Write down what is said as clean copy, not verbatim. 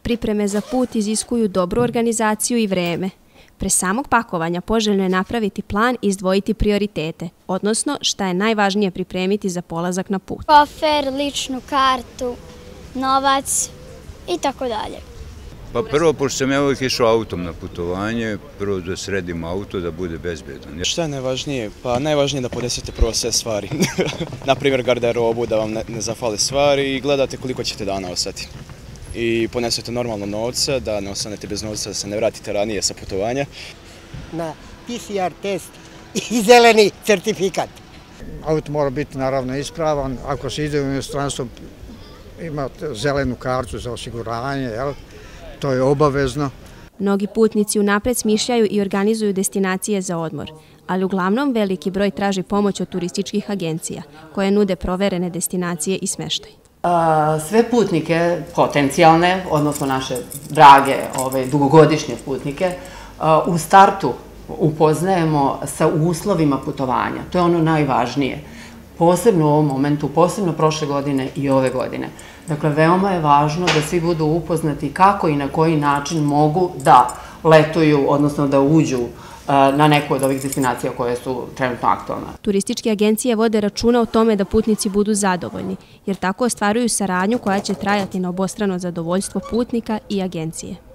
Pripreme za put iziskuju dobru organizaciju i vreme. Pre samog pakovanja poželjno je napraviti plan i izdvojiti prioritete, odnosno šta je najvažnije pripremiti za polazak na put. Kofer, ličnu kartu, novac i tako dalje. Pa prvo, pošto sam ja uvijek išao autom na putovanje, prvo da sredim auto da bude bezbedan. Šta je najvažnije? Pa najvažnije je da ponesete prvo sve stvari. Naprimjer garderobu, da vam ne zafale stvari i gledate koliko ćete dana ostati. I ponesete normalno novca, da ne ostanete bez novca, da se ne vratite ranije sa putovanja. Na PCR test i zeleni certifikat. Auto mora biti naravno ispravan. Ako se ide u inostranstvo, imate zelenu kartu za osiguranje, to je obavezno. Mnogi putnici unapred smišljaju i organizuju destinacije za odmor, ali uglavnom veliki broj traži pomoć od turističkih agencija, koje nude proverene destinacije i smeštaj. Sve putnike, potencijalne, odnosno naše drage dugogodišnje putnike, u startu upoznajemo sa uslovima putovanja. To je ono najvažnije. Posebno u ovom momentu, posebno prošle godine i ove godine. Dakle, veoma je važno da svi budu upoznati kako i na koji način mogu da letuju, odnosno da uđu na neku od ovih destinacija koje su trenutno aktualne. Turističke agencije vode računa o tome da putnici budu zadovoljni, jer tako ostvaruju saradnju koja će trajati na obostrano zadovoljstvo putnika i agencije.